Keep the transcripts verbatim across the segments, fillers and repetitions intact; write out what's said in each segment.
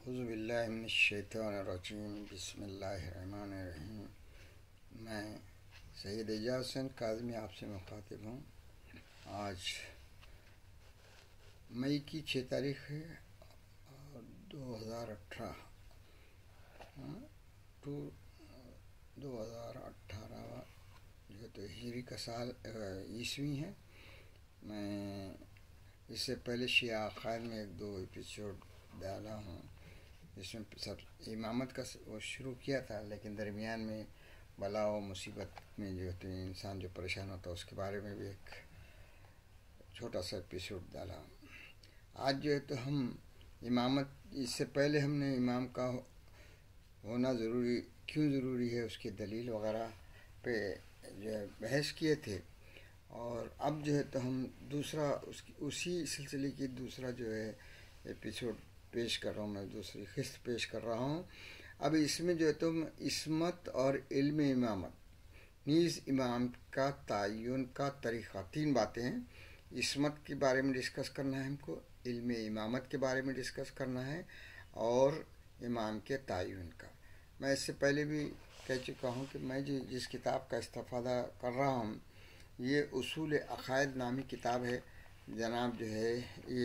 اعوذ باللہ من الشیطان الرجیم بسم اللہ الرحمن الرحیم۔ میں سید اعجاز حسین کاظمی آپ سے مخاطب ہوں۔ آج مئی کی چھ تاریخ ہے اور دو ہزار اٹھارہ ٹو دو ہزار اٹھارہ جو ہے تو ہجری کا سال عیسوی ہے۔ میں اس سے پہلے شیعہ عقائد میں ایک دو ایپیسوڈ ڈالا ہوں، جس میں سب امامت کا وہ شروع کیا تھا، لیکن درمیان میں بلا و مصیبت میں جو ہے انسان جو پریشان ہوتا ہے اس کے بارے میں بھی ایک چھوٹا سا ایپیسوڈ ڈالا۔ آج جو ہے تو ہم امامت، اس سے پہلے ہم نے امام کا ہونا ضروری کیوں ضروری ہے اس کی دلیل وغیرہ پہ جو ہے بحث کیے تھے، اور اب جو ہے تو ہم دوسرا اس کی اسی سلسلے کی دوسرا جو ہے ایپیسوڈ پیش کر رہا ہوں، میں دوسری قسط پیش کر رہا ہوں۔ اب اس میں جو ہے تو عصمت اور علم امامت نیز امام کا تعین کا طریقہ، تین باتیں ہیں۔ عصمت کے بارے میں ڈسکس کرنا ہے ہم کو، علم امامت کے بارے میں ڈسکس کرنا ہے، اور امام کے تعین کا۔ میں اس سے پہلے بھی کہہ چکا ہوں کہ میں جس کتاب کا استفادہ کر رہا ہوں یہ اصول عقائد نامی کتاب ہے، جناب جو ہے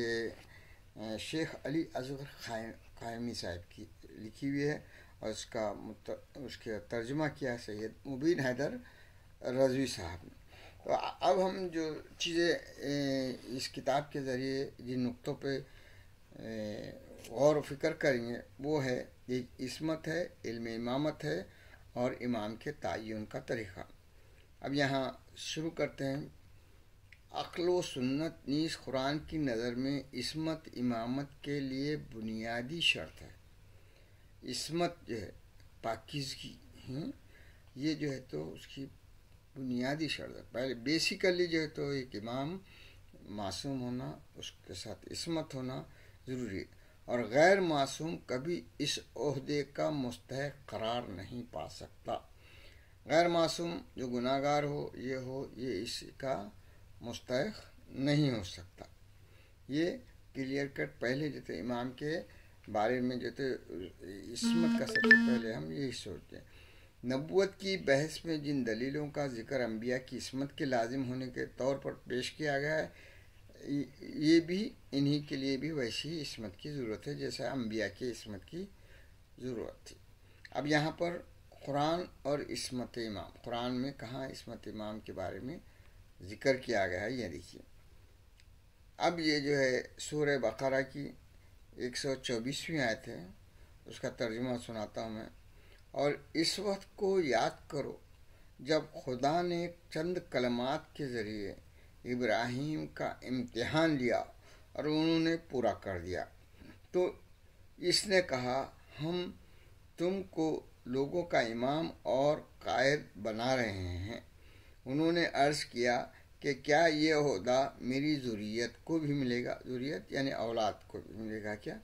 یہ شیخ علی اصغر قائمی صاحب کی لکھی ہوئی ہے، اور اس کا اس کا ترجمہ کیا سید مبین حیدر رضوی صاحب نے۔ تو اب ہم جو چیزیں اس کتاب کے ذریعے جن نقطوں پہ غور و فکر کریں گے وہ ہے ایک عصمت ہے، علم امامت ہے، اور امام کے تعین کا طریقہ۔ اب یہاں شروع کرتے ہیں۔ عقل و سنت نیز قرآن کی نظر میں عصمت امامت کے لیے بنیادی شرط ہے۔ عصمت جو ہے پاکیزگی، یہ جو ہے تو اس کی بنیادی شرط ہے۔ پہلے بیسیکلی جو ہے تو ایک امام معصوم ہونا، اس کے ساتھ عصمت ہونا ضروری ہے، اور غیر معصوم کبھی اس عہدے کا مستحق قرار نہیں پا سکتا۔ غیر معصوم جو گناہ گار ہو یہ ہو یہ اس کا مستحق نہیں ہو سکتا۔ یہ کلیئر کٹ پہلے جو تھے امام کے بارے میں جو تھے عصمت کا سب سے پہلے ہم یہی سوچتے ہیں۔ نبوت کی بحث میں جن دلیلوں کا ذکر انبیاء کی عصمت کے لازم ہونے کے طور پر پیش کیا گیا ہے، یہ بھی انہی کے لیے بھی ویسی عصمت کی ضرورت ہے جیسا انبیاء کی عصمت کی ضرورت تھی۔ اب یہاں پر قرآن اور عصمت امام، قرآن میں کہاں عصمت امام کے بارے میں ذکر کیا گیا ہے یہ دیکھیے۔ اب یہ جو ہے سورہ بقرہ کی ایک سو چوبیسویں آیت ہے، اس کا ترجمہ سناتا ہوں میں۔ اور اس وقت کو یاد کرو جب خدا نے چند کلمات کے ذریعے ابراہیم کا امتحان لیا اور انہوں نے پورا کر دیا، تو اس نے کہا ہم تم کو لوگوں کا امام اور قائد بنا رہے ہیں۔ انہوں نے عرض کیا کہ کیا یہ عہدہ میری ذریت کو بھی ملے گا؟ ذریت یعنی اولاد کو بھی ملے گا کیا؟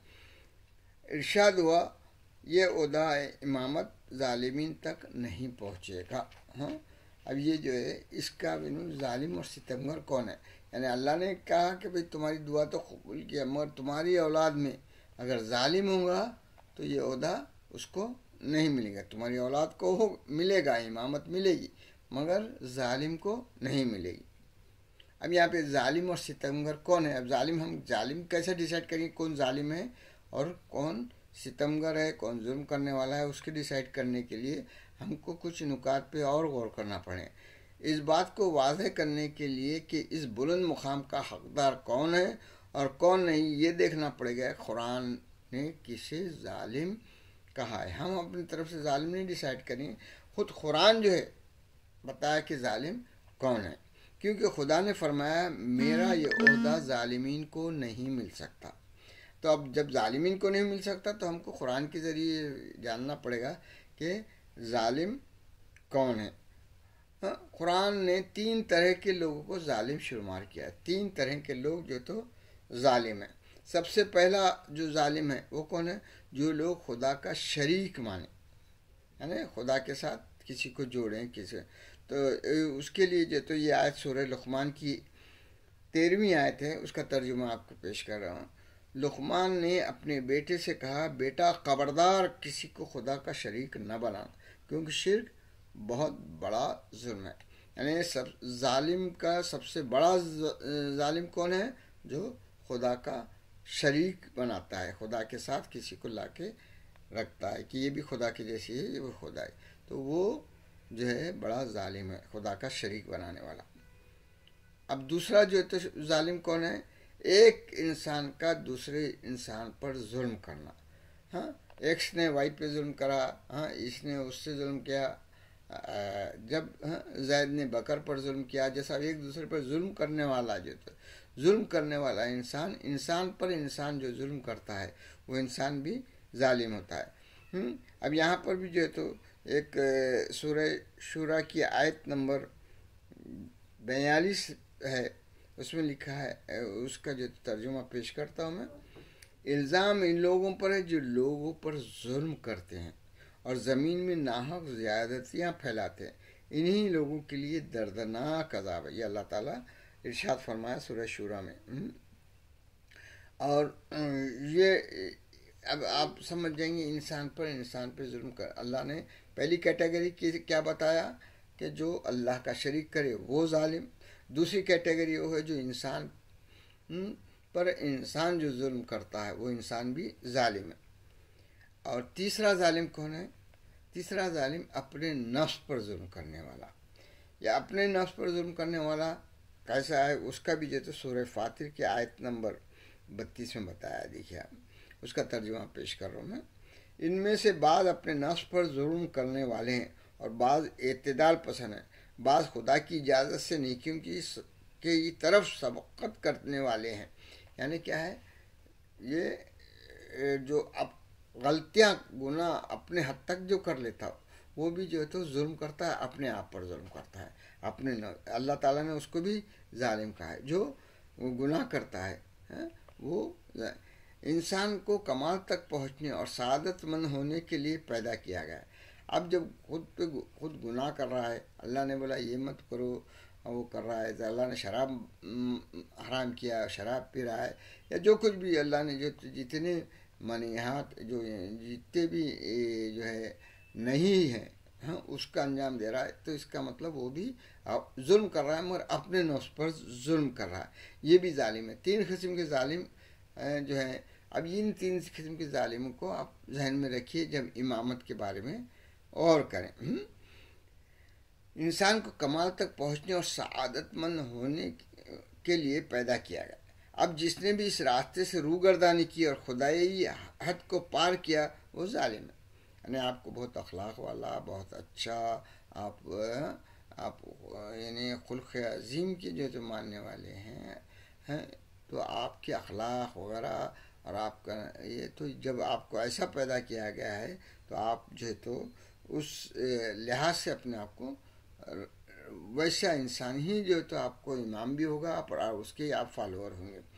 ارشاد ہوا یہ عہدہ امامت ظالمین تک نہیں پہنچے گا۔ ہاں، اب یہ جو ہے اس کا ظالم اور ستمگر کون ہے؟ یعنی اللہ نے کہا کہ بھئی تمہاری دعا تو قبول کیا، مگر تمہاری اولاد میں اگر ظالم ہوگا تو یہ عہدہ اس کو نہیں ملے گا۔ تمہاری اولاد کو ملے گا، امامت ملے گی، مگر ظالم کو نہیں ملے گی۔ اب یہاں پہ ظالم اور ستمگر کون ہے؟ اب ظالم ہم ظالم کیسے ڈیسائیڈ کریں گے کون ظالم ہے اور کون ستمگر ہے، کون ظلم کرنے والا ہے؟ اس کے ڈیسائیڈ کرنے کے لیے ہم کو کچھ نکات پہ اور غور کرنا پڑے۔ اس بات کو واضح کرنے کے لیے کہ اس بلند مقام کا حقدار کون ہے اور کون نہیں، یہ دیکھنا پڑے گا قرآن نے کسے ظالم کہا ہے۔ ہم اپنی طرف سے ظالم نہیں ڈیسائیڈ کریں، خود قرآن جو ہے بتایا کہ ظالم کون ہے، کیونکہ خدا نے فرمایا میرا یہ عہدہ ظالمین کو نہیں مل سکتا۔ تو اب جب ظالمین کو نہیں مل سکتا تو ہم کو قرآن کے ذریعے جاننا پڑے گا کہ ظالم کون ہے۔ قرآن نے تین طرح کے لوگوں کو ظالم شمار کیا ہے، تین طرح کے لوگ جو تو ظالم ہیں۔ سب سے پہلا جو ظالم ہے وہ کون ہے؟ جو لوگ خدا کا شریک مانے، یعنی خدا کے ساتھ کسی کو جوڑیں کسی، تو اس کے لیے جو تو یہ آیت سورہ لقمان کی تیرہویں آیت ہے، اس کا ترجمہ آپ کو پیش کر رہا ہوں۔ لقمان نے اپنے بیٹے سے کہا بیٹا خبردار کسی کو خدا کا شریک نہ بنانا کیونکہ شرک بہت بڑا ظلم ہے. یعنی سب ظالم کا سب سے بڑا ظالم کون ہے؟ جو خدا کا شریک بناتا ہے، خدا کے ساتھ کسی کو لا کے رکھتا ہے کہ یہ بھی خدا کی جیسی ہے، یہ بھی خدا ہے، تو وہ جو ہے بڑا ظالم ہے، خدا کا شریک بنانے والا. اب دوسرا جو ہے تو ظالم کون ہے؟ ایک انسان کا دوسرے انسان پر ظلم کرنا. ہاں، ایکس نے وائی پہ ظلم کرا، ہاں اس نے اس سے ظلم کیا، جب زید نے بکر پر ظلم کیا، جیسا ایک دوسرے پر ظلم کرنے والا جو تو ظلم کرنے والا انسان انسان پر انسان جو ظلم کرتا ہے وہ انسان بھی ظالم ہوتا ہے. اب یہاں پر بھی جو ہے تو ایک سورہ شورا کی آیت نمبر بیالیس ہے، اس میں لکھا ہے، اس کا جو ترجمہ پیش کرتا ہوں میں. الزام ان لوگوں پر ہے جو لوگوں پر ظلم کرتے ہیں اور زمین میں ناحق زیادتیاں پھیلاتے ہیں، انہی لوگوں کے لیے دردناک عذاب ہے. یہ اللہ تعالیٰ ارشاد فرمایا سورہ شورا میں. اور یہ اب آپ سمجھ جائیں گے انسان پر انسان پہ ظلم کر. اللہ نے پہلی کیٹیگری کیا بتایا کہ جو اللہ کا شریک کرے وہ ظالم. دوسری کیٹیگری وہ ہے جو انسان پر انسان جو ظلم کرتا ہے وہ انسان بھی ظالم ہے. اور تیسرا ظالم کون ہے؟ تیسرا ظالم اپنے نفس پر ظلم کرنے والا. یا اپنے نفس پر ظلم کرنے والا کیسا ہے اس کا بھی جو تو سورہ فاطر کی آیت نمبر بتیس میں بتایا. دیکھیے اس کا ترجمہ پیش کر رہا ہوں میں. ان میں سے بعض اپنے نفس پر ظلم کرنے والے ہیں اور بعض اعتدال پسند ہیں، بعض خدا کی اجازت سے نیکیوں کی کی طرف سبقت کرنے والے ہیں. یعنی کیا ہے؟ یہ جو اب غلطیاں گناہ اپنے حد تک جو کر لیتا وہ بھی جو ہے تو ظلم کرتا ہے، اپنے آپ پر ظلم کرتا ہے. اپنے اللہ تعالیٰ نے اس کو بھی ظالم کہا ہے. جو گناہ کرتا ہے وہ انسان کو کمال تک پہنچنے اور سعادت مند ہونے کے لیے پیدا کیا گیا ہے. اب جب خود پہ خود گناہ کر رہا ہے، اللہ نے بولا یہ مت کرو، وہ کر رہا ہے، اللہ نے شراب حرام کیا، شراب پی رہا ہے، یا جو کچھ بھی اللہ نے جو جتنے منیہات جو جتنے بھی جو ہے نہیں ہے ہاں اس کا انجام دے رہا ہے، تو اس کا مطلب وہ بھی ظلم کر رہا ہے مگر اپنے نفس پر ظلم کر رہا ہے. یہ بھی ظالم ہے. تین قسم کے ظالم جو ہے. اب ان تین قسم کے ظالموں کو آپ ذہن میں رکھیے جب امامت کے بارے میں اور کریں. انسان کو کمال تک پہنچنے اور سعادت مند ہونے کے لیے پیدا کیا گیا. اب جس نے بھی اس راستے سے روگردانی کی اور خدائی حد کو پار کیا وہ ظالم ہے. یعنی آپ کو بہت اخلاق والا، بہت اچھا، آپ آپ یعنی خلق عظیم کے جو تو ماننے والے ہیں تو آپ کے اخلاق وغیرہ اور آپ کا یہ تو جب آپ کو ایسا پیدا کیا گیا ہے تو آپ جو ہے تو اس لحاظ سے اپنے آپ کو ویسا انسان ہی جو تو آپ کو امام بھی ہوگا اور اس کے آپ فالوور ہوں گے.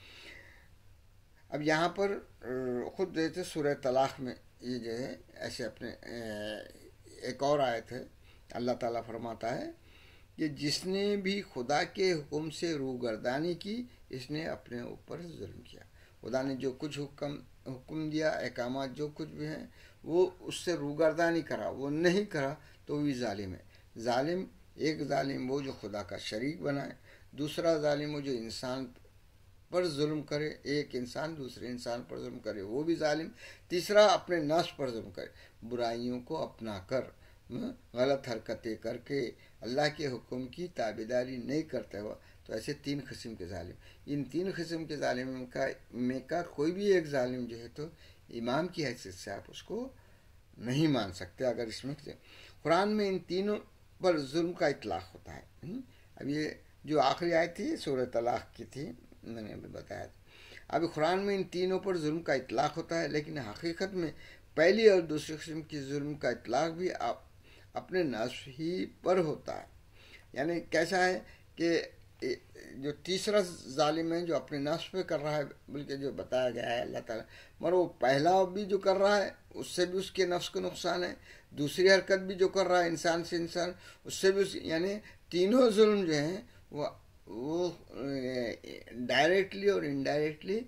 اب یہاں پر خود دیتے سورہ طلاق میں یہ جو ہے ایسے اپنے ایک اور آیت ہے، اللہ تعالیٰ فرماتا ہے کہ جس نے بھی خدا کے حکم سے روگردانی کی اس نے اپنے اوپر ظلم کیا. خدا نے جو کچھ حکم حکم دیا، احکامات جو کچھ بھی ہیں وہ اس سے روگردانی کرا، وہ نہیں کرا تو وہ بھی ظالم ہے. ظالم ایک ظالم وہ جو خدا کا شریک بنائے، دوسرا ظالم وہ جو انسان پر ظلم کرے، ایک انسان دوسرے انسان پر ظلم کرے وہ بھی ظالم. تیسرا اپنے نفس پر ظلم کرے، برائیوں کو اپنا کر، غلط حرکتیں کر کے اللہ کے حکم کی تابعداری نہیں کرتے ہوا، تو ایسے تین قسم کے ظالم. ان تین قسم کے ظالم کا میں کا کوئی بھی ایک ظالم جو ہے تو امام کی حیثیت سے آپ اس کو نہیں مان سکتے. اگر اس میں قرآن میں ان تینوں پر ظلم کا اطلاق ہوتا ہے. اب یہ جو آخری آیت تھی سورہ طلاق کی تھی، میں نے ابھی بتایا تھا. اب قرآن میں ان تینوں پر ظلم کا اطلاق ہوتا ہے، لیکن حقیقت میں پہلی اور دوسری قسم کی ظلم کا اطلاق بھی آپ اپنے نفس ہی پر ہوتا ہے. یعنی کیسا ہے کہ جو تیسرا ظالم ہے جو اپنے نفس پہ کر رہا ہے، بلکہ جو بتایا گیا ہے اللہ تعالیٰ، مگر وہ پہلا بھی جو کر رہا ہے اس سے بھی اس کے نفس کو نقصان ہے، دوسری حرکت بھی جو کر رہا ہے انسان سے انسان اس سے بھی اس یعنی تینوں ظلم جو ہیں وہ وہ ڈائریکٹلی اور انڈائریکٹلی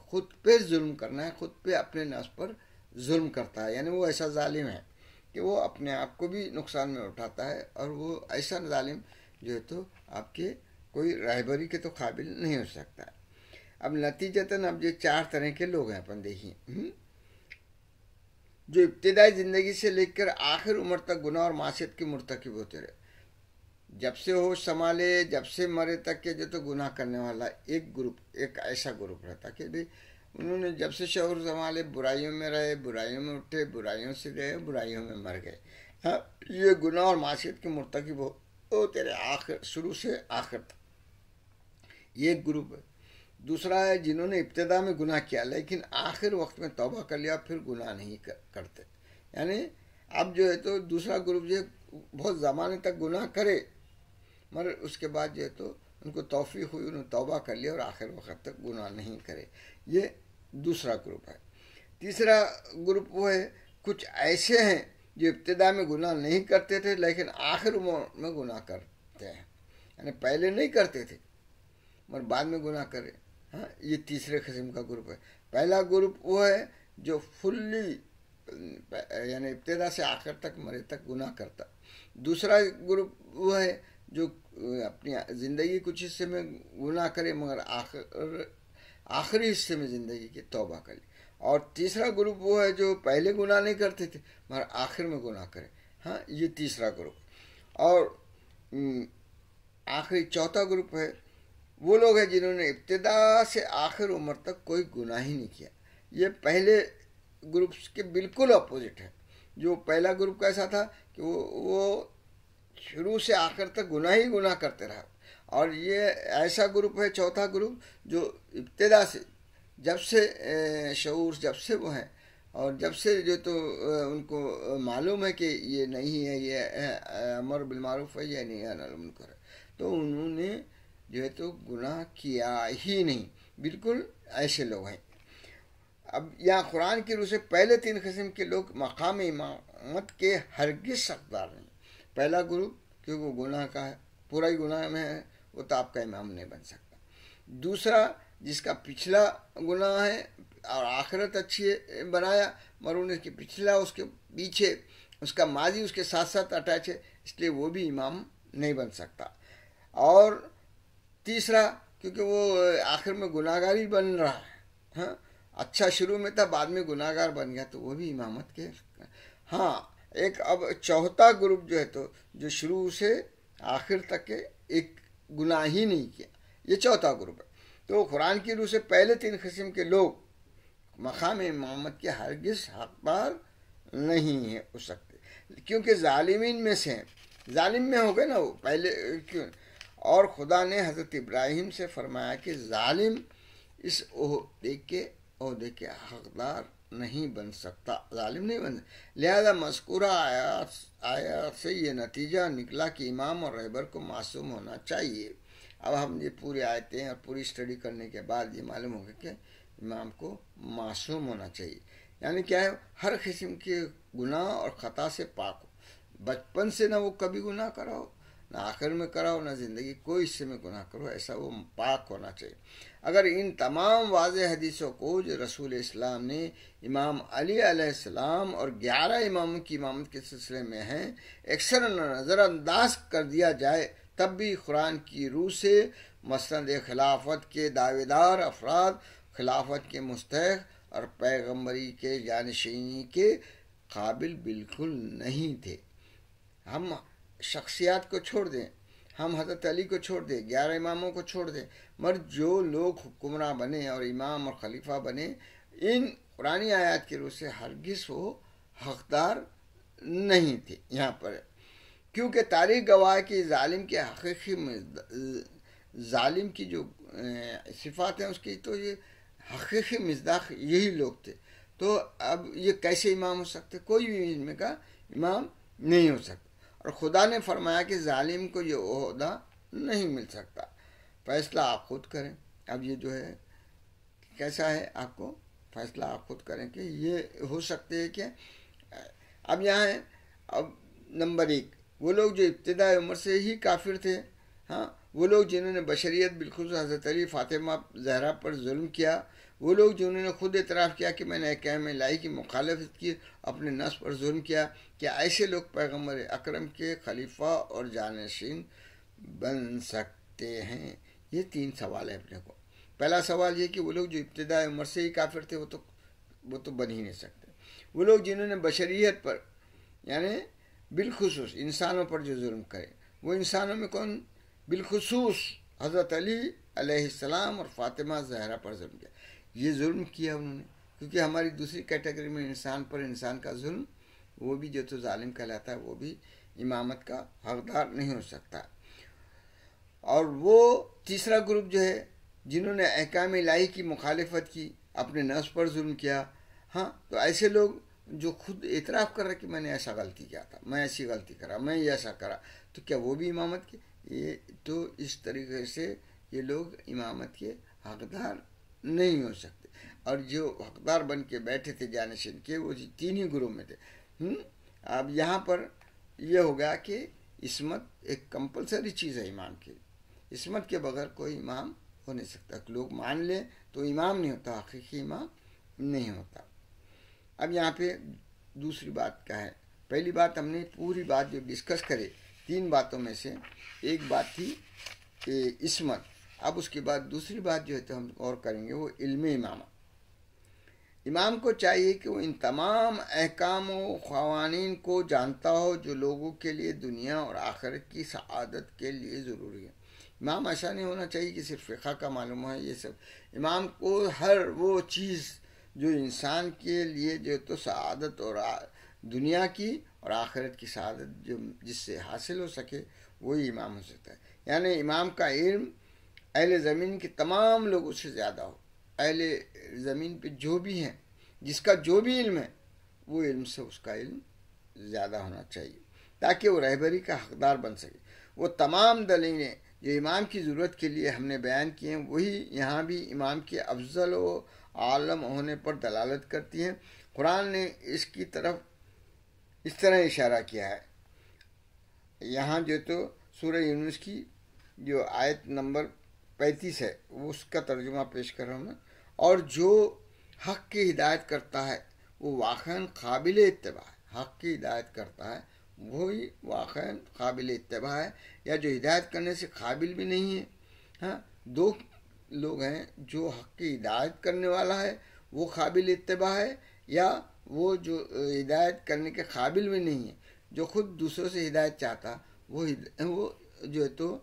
خود پہ ظلم کرنا ہے، خود پہ اپنے نفس پر ظلم کرتا ہے، یعنی وہ ایسا ظالم ہے کہ وہ اپنے آپ کو بھی نقصان میں اٹھاتا ہے، اور وہ ایسا ظالم جو ہے تو آپ کے کوئی رہبری کے تو قابل نہیں ہو سکتا ہے۔ اب نتیجتاً اب یہ چار طرح کے لوگ ہیں، اپن دیکھیے، جو ابتدائی زندگی سے لے کر آخر عمر تک گناہ اور معصیت کے مرتکب ہوتے رہے، جب سے ہوش سنبھالے جب سے مرے تک کے جو تو گناہ کرنے والا ایک گروپ، ایک ایسا گروپ رہتا کہ بھی انہوں نے جب سے شعور سنبھالے برائیوں میں رہے، برائیوں میں اٹھے، برائیوں سے گئے، برائیوں میں مر گئے، ہاں یہ گناہ اور معصیت کے مرتکب ہوتے رہے آخر، شروع سے آخر تک، یہ ایک گروپ ہے۔ دوسرا ہے جنہوں نے ابتدا میں گناہ کیا لیکن آخر وقت میں توبہ کر لیا، پھر گناہ نہیں کرتے، یعنی اب جو ہے تو دوسرا گروپ جو بہت زمانے تک گناہ کرے مگر اس کے بعد جو ہے تو ان کو توفیق ہوئی، انہوں نے توبہ کر لیا اور آخر وقت تک گناہ نہیں کرے، یہ دوسرا گروپ ہے۔ تیسرا گروپ وہ ہے کچھ ایسے ہیں جو ابتدا میں گناہ نہیں کرتے تھے لیکن آخر عمر میں گناہ کرتے ہیں، یعنی پہلے نہیں کرتے تھے مگر بعد میں گناہ کرے، ہاں یہ تیسرے قسم کا گروپ ہے۔ پہلا گروپ وہ ہے جو فلی یعنی ابتدا سے آخر تک مرے تک گناہ کرتا۔ دوسرا گروپ وہ ہے جو اپنی زندگی کچھ حصے میں گناہ کرے مگر آخر آخری حصے میں زندگی کی توبہ کرے۔ اور تیسرا گروپ وہ ہے جو پہلے گناہ نہیں کرتے تھے مگر آخر میں گناہ کرے، ہاں یہ تیسرا گروپ۔ اور آخری چوتھا گروپ ہے وہ لوگ ہیں جنہوں نے ابتدا سے آخر عمر تک کوئی گناہ ہی نہیں کیا، یہ پہلے گروپس کے بالکل اپوزٹ ہے۔ جو پہلا گروپ کیسا تھا کہ وہ وہ شروع سے آخر تک گناہ ہی گناہ کرتے رہا، اور یہ ایسا گروپ ہے چوتھا گروپ جو ابتدا سے جب سے شعور جب سے وہ ہیں اور جب سے جو تو ان کو معلوم ہے کہ یہ نہیں ہے، یہ امر بالمعروف ہے، یہ نہیں ہے نہی عن المنکر ہے، تو انہوں نے جو ہے تو گناہ کیا ہی نہیں، بالکل ایسے لوگ ہیں۔ اب یہاں قرآن کی روح سے پہلے تین قسم کے لوگ مقام امامت کے ہرگز حقدار نہیں۔ پہلا گروپ کیونکہ وہ گناہ کا ہے، پورا ہی گناہ میں ہے، وہ تو آپ کا امام نہیں بن سکتا۔ دوسرا جس کا پچھلا گناہ ہے اور آخرت اچھی بنایا مگر ان کے پچھلا اس کے پیچھے اس کا ماضی اس کے ساتھ ساتھ اٹیچ ہے، اس لیے وہ بھی امام نہیں بن سکتا۔ اور تیسرا کیونکہ وہ آخر میں گناہ گار ہی بن رہا ہے، ہاں اچھا شروع میں تھا بعد میں گناہ گار بن گیا تو وہ بھی امامت کے۔ ہاں ایک اب چوتھا گروپ جو ہے تو جو شروع سے آخر تک کے ایک گناہ ہی نہیں کیا، یہ چوتھا گروپ ہے۔ تو قرآن کی روح سے پہلے تین قسم کے لوگ مقام امامت کے ہرگز حقدار نہیں ہو سکتے کیونکہ ظالمین میں سے ہیں، ظالم میں ہو گئے نا وہ پہلے کیوں۔ اور خدا نے حضرت ابراہیم سے فرمایا کہ ظالم اس عہدے کے عہدے کے حقدار نہیں بن سکتا، ظالم نہیں بن سکتا، لہذا مذکورہ آیات آیات سے یہ نتیجہ نکلا کہ امام اور رہبر کو معصوم ہونا چاہیے۔ اب ہم یہ پوری آیتیں اور پوری اسٹڈی کرنے کے بعد یہ معلوم ہوگا کہ امام کو معصوم ہونا چاہیے، یعنی کیا ہے ہر قسم کے گناہ اور خطا سے پاک ہو، بچپن سے نہ وہ کبھی گناہ کرا ہو، نہ آخر میں کرا ہو، نہ زندگی کوئی حصے میں گناہ کرو، ایسا وہ پاک ہونا چاہیے۔ اگر ان تمام واضح حدیثوں کو جو رسول اسلام نے امام علی علیہ السلام اور گیارہ اماموں کی امامت کے سلسلے میں ہیں اکثر نظر انداز کر دیا جائے تب بھی قرآن کی روح سے مسند خلافت کے دعوے دار افراد خلافت کے مستحق اور پیغمبری کے جانشینی کے قابل بالکل نہیں تھے۔ ہم شخصیات کو چھوڑ دیں، ہم حضرت علی کو چھوڑ دیں، گیارہ اماموں کو چھوڑ دیں، مگر جو لوگ حکمراں بنے اور امام اور خلیفہ بنے ان قرآنی آیات کی روح سے ہرگز وہ حقدار نہیں تھے یہاں پر، کیونکہ تاریخ گواہ کی ظالم کے حقیقی ظالم کی جو صفات ہیں اس کی تو یہ حقیقی مصداق یہی لوگ تھے، تو اب یہ کیسے امام ہو سکتے؟ کوئی بھی ان میں کا امام نہیں ہو سکتا، اور خدا نے فرمایا کہ ظالم کو یہ عہدہ نہیں مل سکتا، فیصلہ آپ خود کریں۔ اب یہ جو ہے کیسا ہے آپ کو فیصلہ آپ خود کریں کہ یہ ہو سکتے ہیں کہ اب یہاں ہے اب نمبر ایک وہ لوگ جو ابتدائی عمر سے ہی کافر تھے، ہاں وہ لوگ جنہوں نے بشریت بالخصوص حضرت علی فاطمہ زہرا پر ظلم کیا، وہ لوگ جنہوں نے خود اعتراف کیا کہ میں نے احکام الہی کی مخالفت کی، اپنے نفس پر ظلم کیا، کیا ایسے لوگ پیغمبر اکرم کے خلیفہ اور جانشین بن سکتے ہیں؟ یہ تین سوال ہے اپنے کو۔ پہلا سوال یہ کہ وہ لوگ جو ابتدائی عمر سے ہی کافر تھے وہ تو وہ تو بن ہی نہیں سکتے۔ وہ لوگ جنہوں نے بشریت پر یعنی بالخصوص انسانوں پر جو ظلم کرے، وہ انسانوں میں کون؟ بالخصوص حضرت علی علیہ السلام اور فاطمہ زہرا پر ظلم کیا۔ یہ ظلم کیا انہوں نے، کیونکہ ہماری دوسری کیٹیگری میں انسان پر انسان کا ظلم، وہ بھی جو تو ظالم کہلاتا ہے، وہ بھی امامت کا حقدار نہیں ہو سکتا۔ اور وہ تیسرا گروپ جو ہے جنہوں نے احکام الہی کی مخالفت کی، اپنے نفس پر ظلم کیا، ہاں تو ایسے لوگ جو خود اعتراف کر رہے کہ میں نے ایسا غلطی کیا تھا، میں ایسی غلطی کرا، میں یہ ایسا کرا، تو کیا وہ بھی امامت کے؟ یہ تو اس طریقے سے یہ لوگ امامت کے حقدار نہیں ہو سکتے۔ اور جو حقدار بن کے بیٹھے تھے جانشین کے، وہ تین ہی گروہ میں تھے۔ اب یہاں پر یہ ہوگا کہ عصمت ایک کمپلسری چیز ہے امام کی، عصمت کے بغیر کوئی امام ہو نہیں سکتا۔ لوگ مان لیں تو امام نہیں ہوتا، حقیقی امام نہیں ہوتا۔ اب یہاں پہ دوسری بات کیا ہے؟ پہلی بات ہم نے پوری بات جو ڈسکس کرے تین باتوں میں سے ایک بات تھی عصمت۔ اب اس کے بعد دوسری بات جو ہے تو ہم اور کریں گے وہ علم امامہ۔ امام کو چاہیے کہ وہ ان تمام احکام و قوانین کو جانتا ہو جو لوگوں کے لیے دنیا اور آخرت کی سعادت کے لیے ضروری ہے۔ امام ایسا نہیں ہونا چاہیے کہ صرف فقہ کا معلوم ہے یہ سب۔ امام کو ہر وہ چیز جو انسان کے لیے جو تو سعادت اور دنیا کی اور آخرت کی سعادت جو جس سے حاصل ہو سکے وہی امام ہو سکتا ہے۔ یعنی امام کا علم اہل زمین کے تمام لوگوں سے زیادہ ہو۔ اہل زمین پہ جو بھی ہیں، جس کا جو بھی علم ہے، وہ علم سے اس کا علم زیادہ ہونا چاہیے تاکہ وہ رہبری کا حقدار بن سکے۔ وہ تمام دلیلیں جو امام کی ضرورت کے لیے ہم نے بیان کی ہیں وہی یہاں بھی امام کے افضل و عالم ہونے پر دلالت کرتی ہیں۔ قرآن نے اس کی طرف اس طرح اشارہ کیا ہے۔ یہاں جو تو سورہ یونس کی جو آیت نمبر پینتیس ہے وہ اس کا ترجمہ پیش کر رہا ہوں میں۔ اور جو حق کی ہدایت کرتا ہے وہ واقعاً قابل اتباع ہے۔ حق کی ہدایت کرتا ہے وہی واقعاً قابل اتباع ہے، یا جو ہدایت کرنے سے قابل بھی نہیں ہے۔ ہاں دو لوگ ہیں، جو حق کی ہدایت کرنے والا ہے وہ قابل اتباع ہے، یا وہ جو ہدایت کرنے کے قابل بھی نہیں ہے، جو خود دوسروں سے ہدایت چاہتا وہ وہ جو ہے تو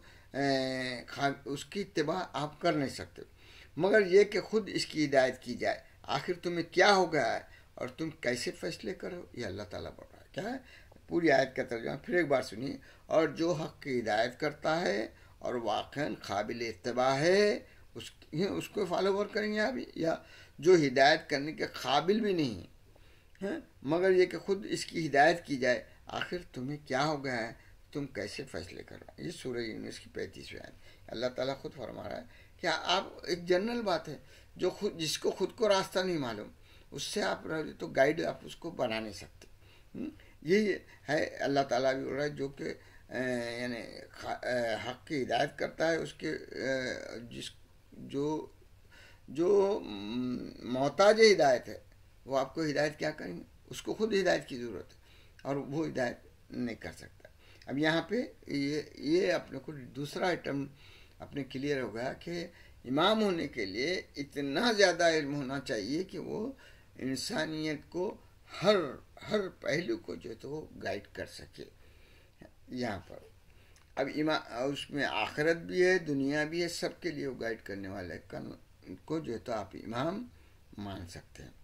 اس کی اتباع آپ کر نہیں سکتے، مگر یہ کہ خود اس کی ہدایت کی جائے۔ آخر تمہیں کیا ہو گیا ہے اور تم کیسے فیصلے کرو؟ یہ اللہ تعالیٰ بول رہا ہے۔ کیا ہے پوری آیت کا ترجمہ پھر ایک بار سنیے۔ اور جو حق کی ہدایت کرتا ہے اور واقعاً قابل اتباع ہے اس اس کو فالوور کریں گے ابھی، یا جو ہدایت کرنے کے قابل بھی نہیں ہے مگر یہ کہ خود اس کی ہدایت کی جائے۔ آخر تمہیں کیا ہو گیا ہے، تم کیسے فیصلے کرو؟ یہ سورہ یونس کی پینتیسویں آیت۔ اللہ تعالیٰ خود فرما رہا ہے کہ آپ ایک جنرل بات ہے، جو خود جس کو خود کو راستہ نہیں معلوم اس سے آپ رہے تو گائیڈ آپ اس کو بنا نہیں سکتے۔ یہی ہے اللہ تعالیٰ بھی بول رہا ہے جو کہ یعنی حق کی ہدایت کرتا ہے، اس کے جس جو جو محتاج ہدایت ہے وہ آپ کو ہدایت کیا کریں گے؟ اس کو خود ہدایت کی ضرورت ہے اور وہ ہدایت نہیں کر سکتا۔ اب یہاں پہ یہ یہ اپنے کو دوسرا آئٹم اپنے کلیئر ہو گیا کہ امام ہونے کے لیے اتنا زیادہ علم ہونا چاہیے کہ وہ انسانیت کو ہر ہر پہلو کو جو ہے تو وہ گائیڈ کر سکے۔ یہاں پر اب امام اس میں آخرت بھی ہے، دنیا بھی ہے، سب کے لیے وہ گائیڈ کرنے والے کو جو ہے تو آپ امام مان سکتے ہیں۔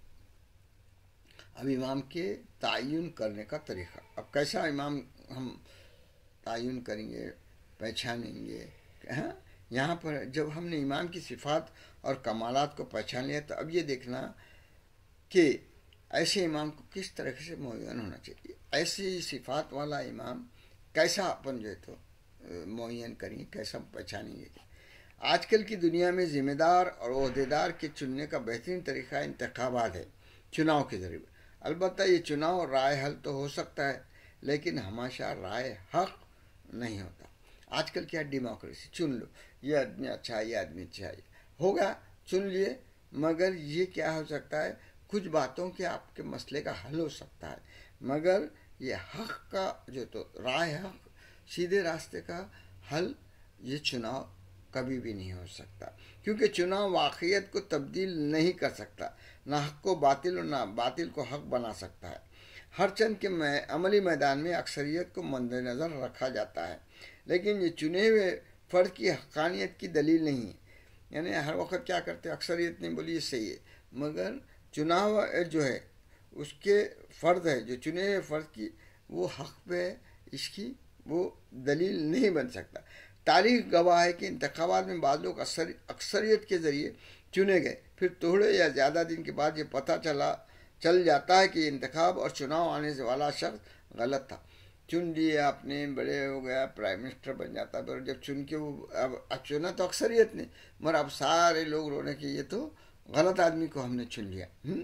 اب امام کے تعین کرنے کا طریقہ، اب کیسا امام ہم تعین کریں گے، پہچانیں گے؟ ہاں یہاں پر جب ہم نے امام کی صفات اور کمالات کو پہچان لیا تو اب یہ دیکھنا کہ ایسے امام کو کس طرح سے معین ہونا چاہیے، ایسی صفات والا امام کیسا اپن جو ہے تو معین کریں گے، کیسا پہچانیں گے۔ آج کل کی دنیا میں ذمہ دار اور عہدیدار کے چننے کا بہترین طریقہ انتخابات ہے، چناؤ کے ذریعے۔ البتہ یہ چناؤ رائے حل تو ہو سکتا ہے لیکن ہمیشہ رائے حق نہیں ہوتا۔ آج کل کیا ڈیموکریسی، چن لو یہ آدمی اچھا ہے، یہ آدمی اچھا ہے، ہوگا چن لیے، مگر یہ کیا ہو سکتا ہے، کچھ باتوں کے آپ کے مسئلے کا حل ہو سکتا ہے، مگر یہ حق کا جو تو رائے حق سیدھے راستے کا حل یہ چناؤ کبھی بھی نہیں ہو سکتا، کیونکہ چناؤ واقعیت کو تبدیل نہیں کر سکتا، نہ حق کو باطل اور نہ باطل کو حق بنا سکتا ہے۔ ہر چند کے عملی میدان میں اکثریت کو مد نظر رکھا جاتا ہے، لیکن یہ چنے ہوئے فرد کی حقانیت کی دلیل نہیں ہے۔ یعنی ہر وقت کیا کرتے، اکثریت نے بولی یہ صحیح ہے، مگر چناؤ جو ہے اس کے فرد ہے، جو چنے ہوئے فرد کی وہ حق پہ اس کی وہ دلیل نہیں بن سکتا۔ تاریخ گواہ ہے کہ انتخابات میں بعض لوگ اکثریت کے ذریعے چنے گئے، پھر تھوڑے یا زیادہ دن کے بعد یہ پتہ چلا چل جاتا ہے کہ انتخاب اور چناؤ آنے سے والا شخص غلط تھا۔ چن لیے آپ نے، بڑے ہو گیا، پرائم منسٹر بن جاتا، پر جب چن کے وہ اب چنا تو اکثریت نے، مگر اب سارے لوگ رونے کہ یہ تو غلط آدمی کو ہم نے چن لیا۔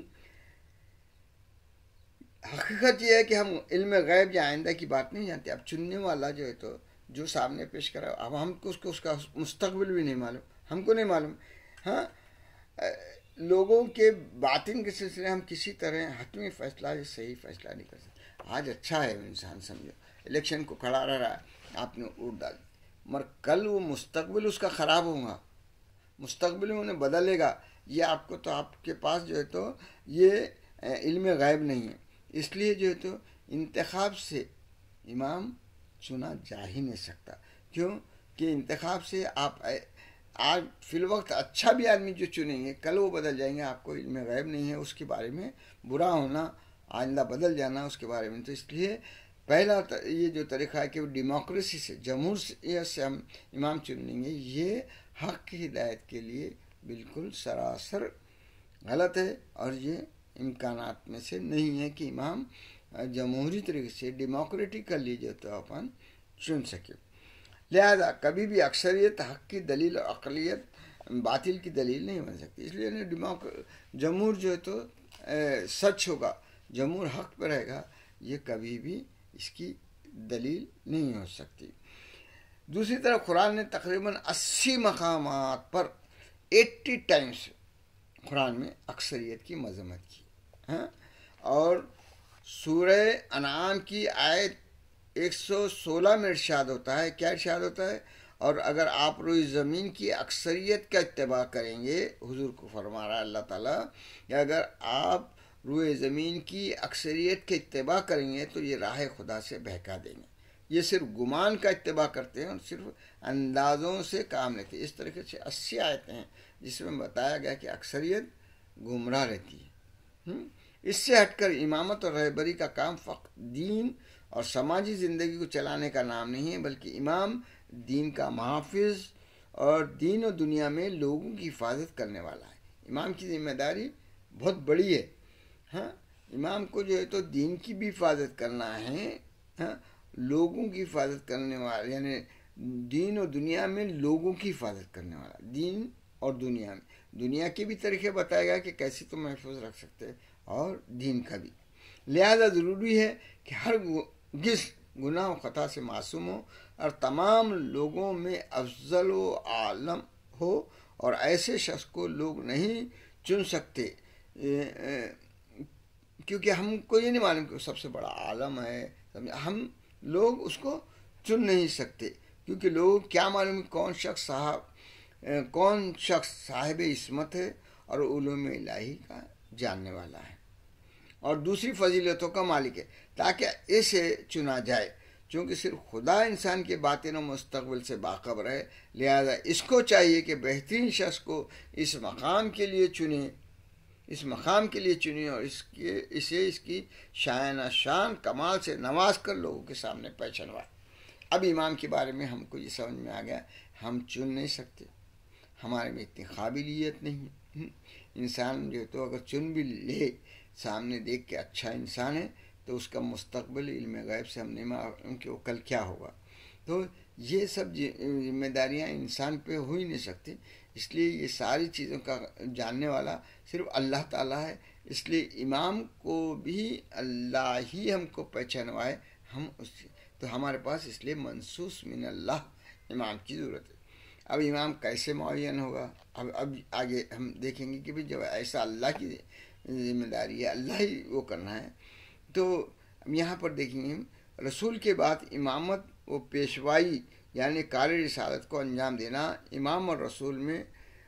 حقیقت یہ ہے کہ ہم علم غیب یا آئندہ کی بات نہیں جانتے۔ اب چننے والا جو ہے تو جو سامنے پیش کرا، اب ہم کو اس کو اس کا مستقبل بھی نہیں معلوم، ہم کو نہیں معلوم۔ ہاں، لوگوں کے باطن کے سلسلے ہم کسی طرح حتمی فیصلہ یا صحیح فیصلہ نہیں کر سکتے۔ آج اچھا ہے انسان، سمجھو الیکشن کو کھڑا رہ رہا ہے، آپ نے ووٹ ڈال، مگر کل وہ مستقبل اس کا خراب ہوگا، مستقبل میں انہیں بدلے گا، یہ آپ کو تو آپ کے پاس جو ہے تو یہ علم غیب نہیں ہے۔ اس لیے جو ہے تو انتخاب سے امام چنا جا ہی نہیں سکتا، کیوں کہ انتخاب سے آپ آج فی الوقت اچھا بھی آدمی جو چنیں گے کل وہ بدل جائیں گے، آپ کو علم غیب نہیں ہے اس کے بارے میں، برا ہونا آئندہ بدل جانا اس کے بارے میں۔ تو اس لیے پہلا یہ جو طریقہ ہے کہ وہ ڈیموکریسی سے، جمہوریت سے ہم امام چن لیں گے، یہ حق کی ہدایت کے لیے بالکل سراسر غلط ہے، اور یہ امکانات میں سے نہیں ہے کہ امام جمہوری طریقے سے ڈیموکریٹیکلی جو تو اپن چن سکے۔ لہذا کبھی بھی اکثریت حق کی دلیل اور اقلیت باطل کی دلیل نہیں بن سکتی۔ اس لیے جمہور جو ہے تو سچ ہوگا، جمہور حق پہ رہے گا، یہ کبھی بھی اس کی دلیل نہیں ہو سکتی۔ دوسری طرف قرآن نے تقریباً اسی مقامات پر ایٹی ٹائمز قرآن میں اکثریت کی مذمت کی، ہاں، اور سورہ انعام کی آیت ایک سو سولہ میں ارشاد ہوتا ہے، کیا ارشاد ہوتا ہے؟ اور اگر آپ روئی زمین کی اکثریت کا اتباع کریں گے، حضور کو فرما رہا ہے اللہ تعالیٰ کہ اگر آپ روئے زمین کی اکثریت کے اتباع کریں گے تو یہ راہ خدا سے بہکا دیں گے۔ یہ صرف گمان کا اتباع کرتے ہیں اور صرف اندازوں سے کام لیتے ہیں۔ اس طریقے سے اسی آیتیں ہیں جس میں بتایا گیا کہ اکثریت گمراہ رہتی ہے۔ اس سے ہٹ کر امامت اور رہبری کا کام فقط دین اور سماجی زندگی کو چلانے کا نام نہیں ہے، بلکہ امام دین کا محافظ اور دین و دنیا میں لوگوں کی حفاظت کرنے والا ہے۔ امام کی ذمہ داری بہت بڑی ہے، ہاں، امام کو جو ہے تو دین کی بھی حفاظت کرنا ہے، ہاں، لوگوں کی حفاظت کرنے والا، یعنی دین و دنیا میں لوگوں کی حفاظت کرنے والا، دین اور دنیا میں دنیا کے بھی طریقے بتائے گا کہ کیسے تم محفوظ رکھ سکتے، اور دین کا بھی۔ لہذا ضروری ہے کہ ہر گس گناہ و خطا سے معصوم ہو اور تمام لوگوں میں افضل و عالم ہو، اور ایسے شخص کو لوگ نہیں چن سکتے کیونکہ ہم کو یہ نہیں معلوم کہ وہ سب سے بڑا عالم ہے، ہم لوگ اس کو چن نہیں سکتے کیونکہ لوگ کیا معلوم کون شخص صاحب کون شخص صاحب عصمت ہے اور علوم الہی کا جاننے والا ہے اور دوسری فضیلتوں کا مالک ہے، تاکہ اسے چنا جائے، چونکہ صرف خدا انسان کے باطن و مستقبل سے باخبر ہے۔ لہذا اس کو چاہیے کہ بہترین شخص کو اس مقام کے لیے چنے اس مقام کے لیے چنے اور اس کے اسے اس کی شایانہ شان کمال سے نواز کر لوگوں کے سامنے پہچانوائے۔ اب امام کے بارے میں ہم کو یہ سمجھ میں آ گیا، ہم چن نہیں سکتے، ہمارے میں اتنی قابلیت نہیں ہے۔ انسان جو تو اگر چن بھی لے، سامنے دیکھ کے اچھا انسان ہے تو اس کا مستقبل علم غیب سے ہم نہیں معلوم کہ وہ کل کیا ہوگا۔ تو یہ سب ذمہ داریاں انسان پہ ہو ہی نہیں سکتی، اس لیے یہ ساری چیزوں کا جاننے والا صرف اللہ تعالیٰ ہے۔ اس لیے امام کو بھی اللہ ہی ہم کو پہچانوائے، ہم اس تو ہمارے پاس اس لیے منصوص من اللہ امام کی ضرورت ہے۔ اب امام کیسے معین ہوگا؟ اب اب آگے ہم دیکھیں گے کہ بھی جب ایسا اللہ کی ذمہ داری ہے، اللہ ہی وہ کرنا ہے، تو یہاں پر دیکھیں گے رسول کے بعد امامت و پیشوائی یعنی کار رسالت کو انجام دینا، امام اور رسول میں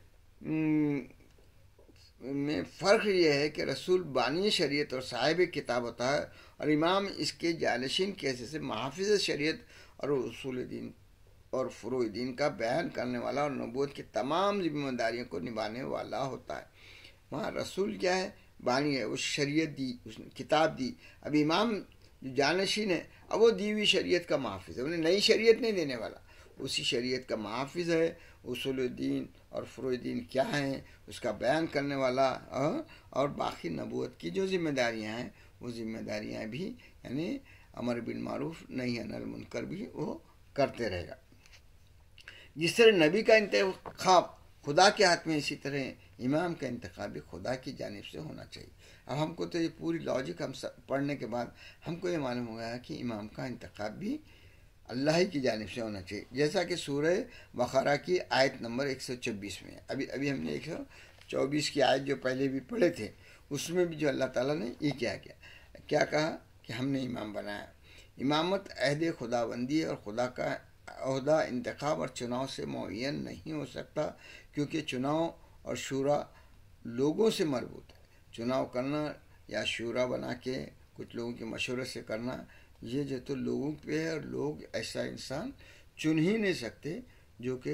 میں فرق یہ ہے کہ رسول بانی شریعت اور صاحب کتاب ہوتا ہے، اور امام اس کے جانشین کی حیثیت سے محافظ شریعت اور اصول دین اور فروع دین کا بیان کرنے والا اور نبوت کی تمام ذمہ داریوں کو نبھانے والا ہوتا ہے۔ وہاں رسول کیا ہے؟ بانی ہے، اس شریعت دی، اس نے کتاب دی۔ اب امام جو جانشین ہے، اب وہ دی ہوئی شریعت کا محافظ ہے، انہیں نئی شریعت نہیں دینے والا، اسی شریعت کا محافظ ہے۔ اصول دین اور فروع دین کیا ہیں اس کا بیان کرنے والا، اور باقی نبوت کی جو ذمہ داریاں ہیں وہ ذمہ داریاں بھی یعنی امر بالمعروف نہی عن المنکر بھی وہ کرتے رہے گا۔ جس طرح نبی کا انتخاب خدا کے ہاتھ میں، اسی طرح امام کا انتخاب بھی خدا کی جانب سے ہونا چاہیے۔ اب ہم کو تو یہ پوری لاجک ہم پڑھنے کے بعد ہم کو یہ معلوم ہو گیا کہ امام کا انتخاب بھی اللہ ہی کی جانب سے ہونا چاہیے، جیسا کہ سورہ بقرہ کی آیت نمبر ایک سو چوبیس میں، ابھی ابھی ہم نے ایک سو چوبیس کی آیت جو پہلے بھی پڑھے تھے اس میں بھی جو اللہ تعالیٰ نے یہ کیا کیا کیا کہا کہ ہم نے امام بنایا۔ امامت عہد خدا بندی اور خدا کا عہدہ انتخاب اور چناؤ سے معین نہیں ہو سکتا، کیونکہ چناؤ اور شورا لوگوں سے مربوط ہے۔ چناؤ کرنا یا شورا بنا کے کچھ لوگوں کے مشورے سے کرنا، یہ جو تو لوگوں پہ ہے، اور لوگ ایسا انسان چن ہی نہیں سکتے جو کہ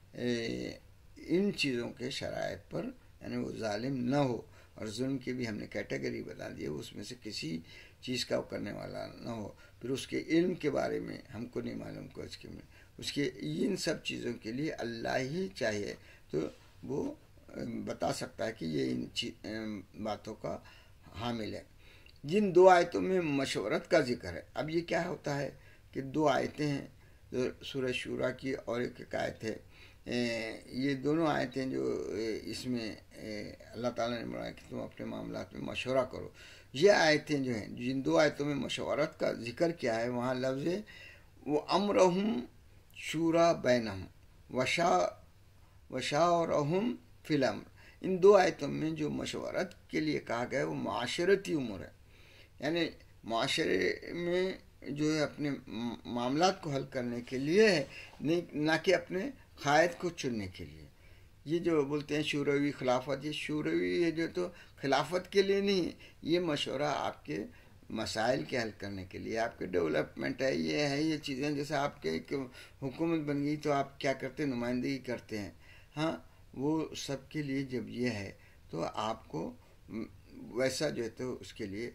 ان چیزوں کے شرائط پر یعنی وہ ظالم نہ ہو، اور ظلم کی بھی ہم نے کیٹیگری بتا دی ہے، اس میں سے کسی چیز کا کرنے والا نہ ہو، پھر اس کے علم کے بارے میں ہم کو نہیں معلوم کو اس کے میں اس کے ان سب چیزوں کے لیے اللہ ہی چاہیے تو وہ بتا سکتا ہے کہ یہ ان باتوں کا حامل ہے۔ جن دو آیتوں میں مشورت کا ذکر ہے، اب یہ کیا ہوتا ہے کہ دو آیتیں ہیں، سورہ شورا کی اور ایک ایک آیت ہے، یہ دونوں آیتیں جو اس میں اللہ تعالیٰ نے بنایا کہ تم اپنے معاملات میں مشورہ کرو، یہ آیتیں جو ہیں جن دو آیتوں میں مشورت کا ذکر کیا ہے، وہاں لفظ ہے وہ امرہم شورا بینہم وشا وشاورہم فی الامر۔ ان دو آیتوں میں جو مشورت کے لیے کہا گیا ہے وہ معاشرتی امور ہے، یعنی معاشرے میں جو ہے اپنے معاملات کو حل کرنے کے لیے ہے، نہ کہ اپنے قائد کو چننے کے لیے۔ یہ جو بولتے ہیں شوروی خلافت، یہ شوروی یہ جو تو خلافت کے لیے نہیں، یہ مشورہ آپ کے مسائل کے حل کرنے کے لیے، آپ کے ڈیولپمنٹ ہے، یہ ہے یہ چیزیں، جیسے آپ کے ایک حکومت بن گئی تو آپ کیا کرتے ہیں؟ نمائندگی کرتے ہیں، ہاں وہ سب کے لیے جب یہ ہے تو آپ کو ویسا جو ہے تو اس کے لیے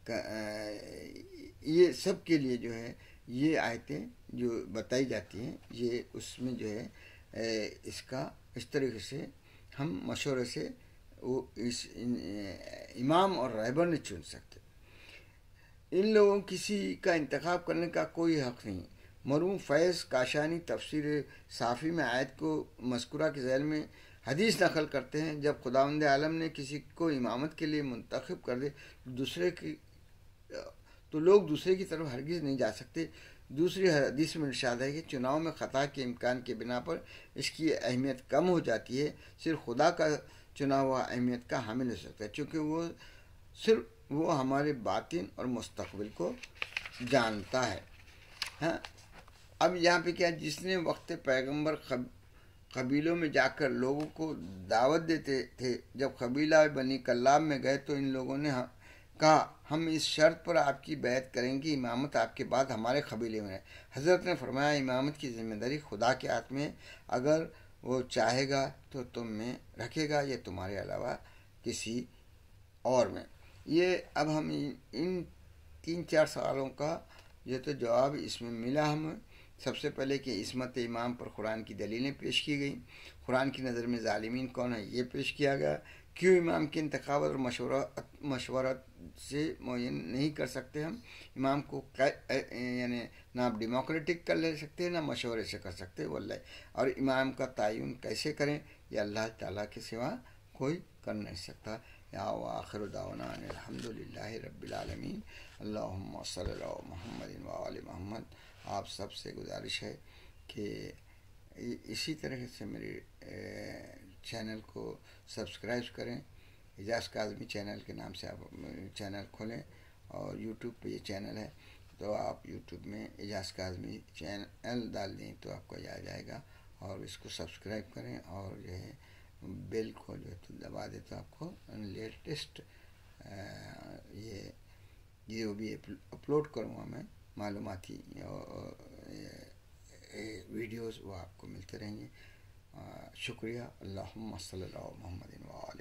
یہ سب کے لیے جو ہے یہ آیتیں جو بتائی جاتی ہیں، یہ اس میں جو ہے اس کا اس طریقے سے ہم مشورے سے وہ اس امام اور رہبر نہیں چن سکتے۔ ان لوگوں کسی کا انتخاب کرنے کا کوئی حق نہیں۔ مرحوم فیض کاشانی تفسیر صافی میں آیت کو مذکورہ کے ذیل میں حدیث نقل کرتے ہیں، جب خداوند عالم نے کسی کو امامت کے لیے منتخب کر دے دوسرے کی تو لوگ دوسرے کی طرف ہرگز نہیں جا سکتے۔ دوسری حدیث میں ارشاد ہے کہ چناؤ میں خطا کے امکان کے بنا پر اس کی اہمیت کم ہو جاتی ہے، صرف خدا کا چنا ہوا اہمیت کا حامل ہو سکتا ہے، چونکہ وہ صرف وہ ہمارے باطن اور مستقبل کو جانتا ہے۔ ہاں اب یہاں پہ کیا، جس نے وقت پیغمبر قبیلوں میں جا کر لوگوں کو دعوت دیتے تھے، جب قبیلہ بنی کلاب میں گئے تو ان لوگوں نے کہا ہم اس شرط پر آپ کی بیعت کریں گے امامت آپ کے بعد ہمارے قبیلے میں ہے۔ حضرت نے فرمایا امامت کی ذمہ داری خدا کے ہاتھ میں، اگر وہ چاہے گا تو تم میں رکھے گا یا تمہارے علاوہ کسی اور میں۔ یہ اب ہم ان تین چار سوالوں کا جو تو جواب اس میں ملا ہمیں۔ سب سے پہلے کہ عصمت امام پر قرآن کی دلیلیں پیش کی گئیں، قرآن کی نظر میں ظالمین کون ہے یہ پیش کیا گیا، کیوں امام کے انتخاب اور مشورت مشورت سے معین نہیں کر سکتے ہم امام کو، یعنی نہ آپ ڈیموکریٹک کر لے سکتے نہ مشورے سے کر سکتے واللہ، اور امام کا تعین کیسے کریں یہ اللہ تعالیٰ کے سوا کوئی کر نہیں سکتا۔ یا وآخر دعوانا ان الحمد للہ رب العالمین، اللہم صلی اللہ محمد و آل محمد۔ آپ سب سے گزارش ہے کہ اسی طرح سے میرے چینل کو سبسکرائب کریں. اعجاز کاظمی چینل کے نام سے آپ چینل کھولیں, اور یوٹیوب پہ یہ چینل ہے تو آپ یوٹیوب میں اعجاز کاظمی چینل ڈال دیں تو آپ کو آ جائے گا, اور اس کو سبسکرائب کریں, اور جو ہے بیل کو جو ہے دبا دیں تو آپ کو لیٹسٹ یہ جو بھی اپلوڈ کروں گا میں معلوماتی ویڈیوز وہ آپ کو ملتے رہیں گے. شکریہ. اللہم صلی اللہ محمد و آلہ